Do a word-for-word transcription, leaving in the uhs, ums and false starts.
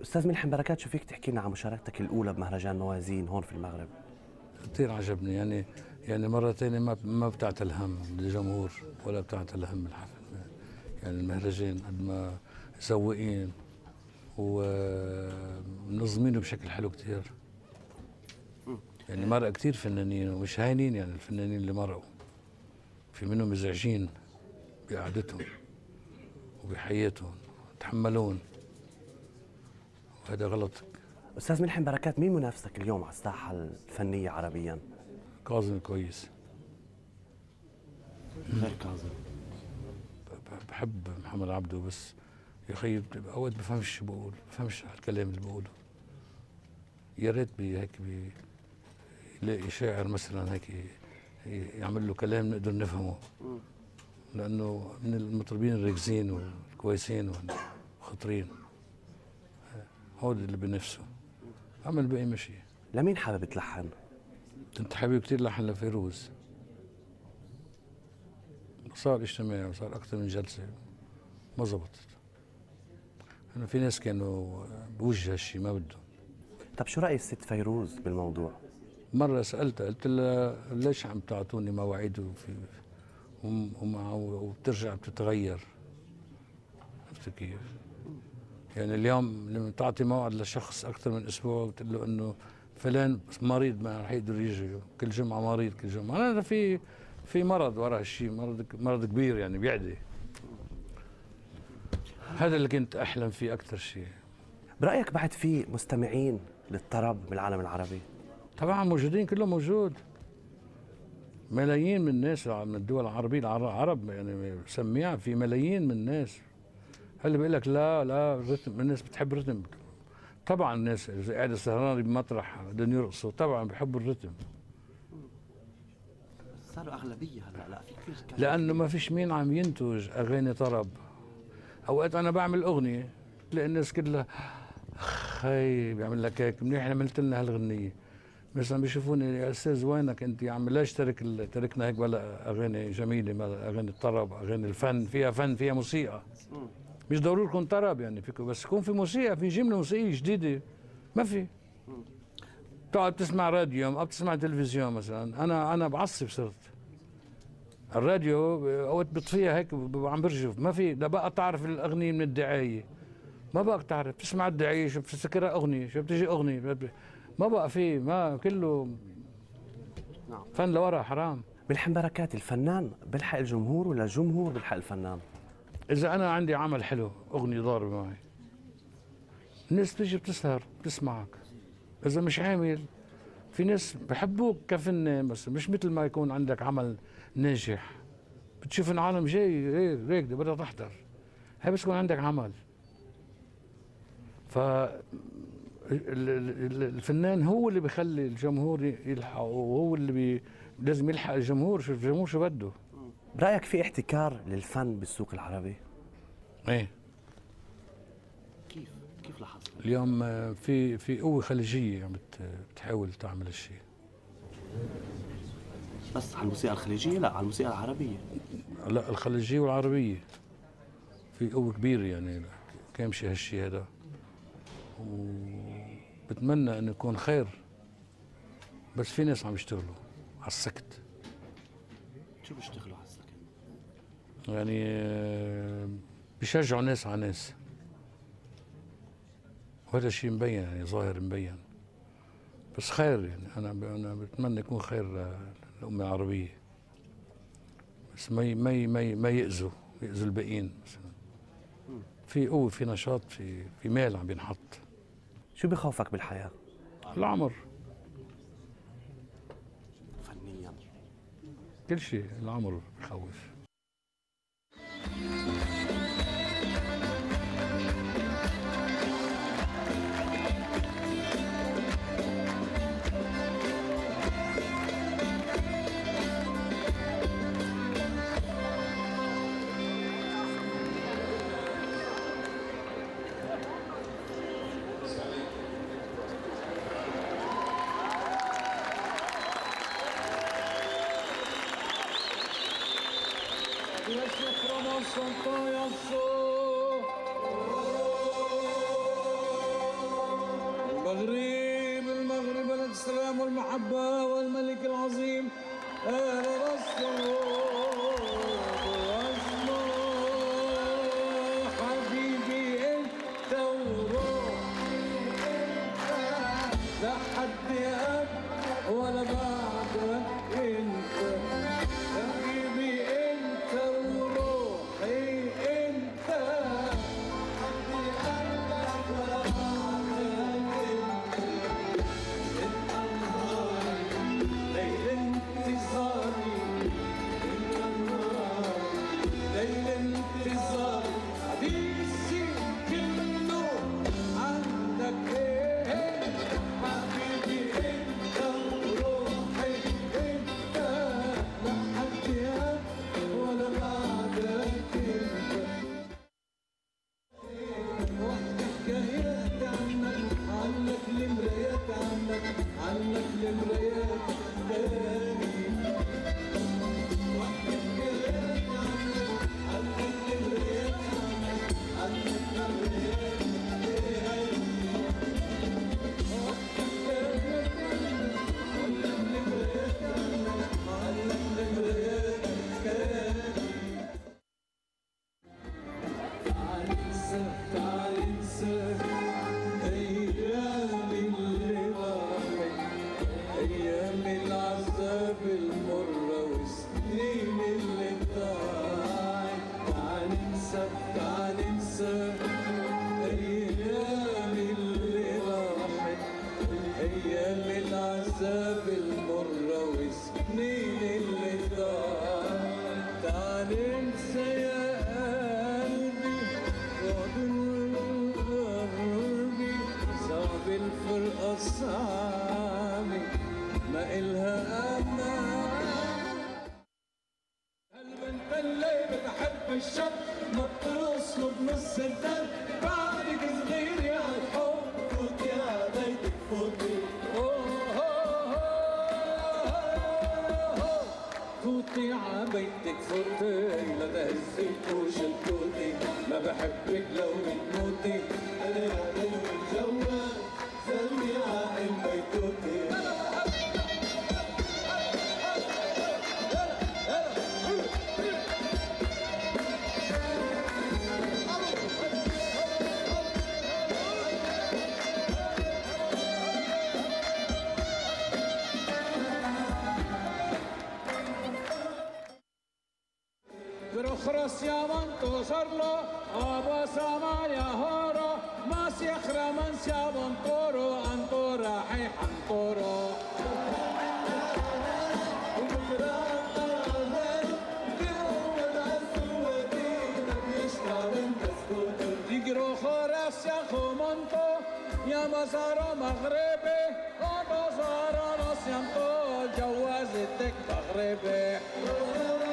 أستاذ ملحم بركات، شو فيك تحكي لنا عن مشاركتك الأولى بمهرجان موازين هون في المغرب؟ كثير عجبني يعني يعني مرة ثانية ما ما بتعتل هم الجمهور ولا بتعتل هم الحفل. يعني المهرجان قد ما مسوقين ومنظمينه بشكل حلو كثير. يعني مرق كثير فنانين ومش هاينين، يعني الفنانين اللي مرقوا في منهم مزعجين بقعدتهم وبحياتهم، تحملون، وهذا غلط. أستاذ ملحم بركات، مين منافسك اليوم على الساحة الفنية عربيا؟ كاظم كويس. غير كاظم بحب محمد عبده، بس يا اخي اوقات بفهمش شو بقول، بفهمش الكلام اللي بقوله. يا ريت بي هيك بي يلاقي شاعر مثلا هيك يعمل له كلام نقدر نفهمه، لانه من المطربين الراكزين والكويسين والخطرين، هود اللي بنفسه. اما الباقي ماشي. لمين حابب تلحن؟ كنت حابب كثير لحن لفيروز، صار اجتماعي وصار اكثر من جلسه ما زبطت. انه في ناس كانوا بوجه هالشيء ما بدهم. طب شو رأي الست فيروز بالموضوع؟ مره سالتها قلت لها ليش عم تعطوني مواعيد وفي وبترجع بتتغير؟ عرفت كيف؟ يعني اليوم لما تعطي موعد لشخص اكثر من اسبوع وتقول له انه فلان مريض ما رح يقدر يجي، كل جمعه مريض كل جمعه، انا في في مرض ورا هالشيء، مرض مرض كبير يعني بيعدي. هذا اللي كنت احلم فيه اكثر شيء. برأيك بعد في مستمعين للطرب بالعالم العربي؟ طبعا موجودين، كلهم موجود. ملايين من الناس من الدول العربية، العرب يعني سميع، في ملايين من الناس. هلا بيقول لك لا لا الرتم، الناس بتحب الرتم. طبعا الناس اذا قاعده سهرانه بمطرح بدهم يرقصوا طبعا بحبوا الرتم. صاروا اغلبيه هلا، لا في كثير، لانه ما فيش مين عم ينتج اغاني طرب. اوقات انا بعمل اغنيه تلاقي الناس كلها خي بيعمل لك هيك منيح عملت لنا هالغنيه. مثلا بيشوفوني يا استاذ وينك انت يا عم، ليش ترك تركنا هيك بلا اغاني جميله، اغاني الطرب، اغاني الفن، فيها فن فيها موسيقى. مش ضروري يكون طرب يعني، فيكم بس يكون في موسيقى، في جمله موسيقيه جديده. ما في تقعد تسمع راديو او بتسمع تلفزيون مثلا. انا انا بعصب صرت. الراديو اوقات بطفيها هيك عم برجف، ما في لا بقى تعرف الاغنيه من الدعايه، ما بقى تعرف تسمع الدعايه شو بتفتكرها اغنيه، شو بتجي اغنيه، ما بقى في، ما كله فن لورا حرام. ملحم بركات، الفنان بيلحق الجمهور ولا الجمهور بيلحق الفنان؟ إذا أنا عندي عمل حلو، أغنية ضاربة معي، الناس بتيجي بتسهر بتسمعك. إذا مش عامل، في ناس بحبوك كفنان بس مش مثل ما يكون عندك عمل ناجح. بتشوف العالم جاي هيك هيك بدها تحضر، هي بس يكون عندك عمل. ف الفنان هو اللي بيخلي الجمهور يلحقه، وهو اللي بي لازم يلحق الجمهور، شوف الجمهور شو بده. برأيك في احتكار للفن بالسوق العربي؟ ايه. كيف؟ كيف لاحظت؟ اليوم في في قوة خليجية عم بتحاول تعمل الشيء. بس على الموسيقى الخليجية؟ لا، على الموسيقى العربية. لا، الخليجية والعربية في قوة كبيرة يعني كامشي هالشيء هذا، وبتمنى انه يكون خير. بس في ناس عم يشتغلوا على السكت. شو بيشتغلوا على السكت؟ يعني بيشجعوا ناس على ناس، وهذا الشيء مبين يعني ظاهر مبين. بس خير يعني، انا انا بتمنى يكون خير للامه العربيه، بس ما ما ما ما ياذوا ياذوا الباقيين مثلا. في قوه، في نشاط، في في مال عم بينحط. شو بخوفك بالحياه؟ العمر. فنيا كل شيء، العمر بخوف. المغرب المغرب بلد السلام والمحبة والملك العظيم أهل الصلاة واسمه حبيبي أنت وروحي أنت لا حد قبل ولا بعدك أنت حبيبي أنت وروحي أنت حد قبلك ولا بعدك أنت ليل انتظاري انت النهار ليل انتظاري حديثي كله عندك ايه حبيبي انت وروحي انت لا حد ولا بعدك انت وحدك جايات عنك عنك المرايات عنك عنك المرايات تعال انسى ايام اللي راحت ايام العذاب المرة وسنين اللي ضاعت تعال انسى تعال انسى ايام اللي راحت ايام العذاب المرة وسنين اللي ضاعت تعال انسى يا الفرقة صعبة ما إلها أمان هالبنت اللي بتحب الشط ما بترسله بنص الدم بعدك صغير يا الحب فوتي على بيتك فوتي فوتي على بيتك فوتي لا تهزيك وشلتوتي ما بحبك لو بتموتي أنا يا حلو الجوال سلمي على البيتوتي Cross yamanto sarlo, abasama ya horo, mas yakhraman siabon toro, antora hay antoro. Digro khoras ya khomanto, ya masara maghribi, abasara nasyanto, jawazitek maghribi.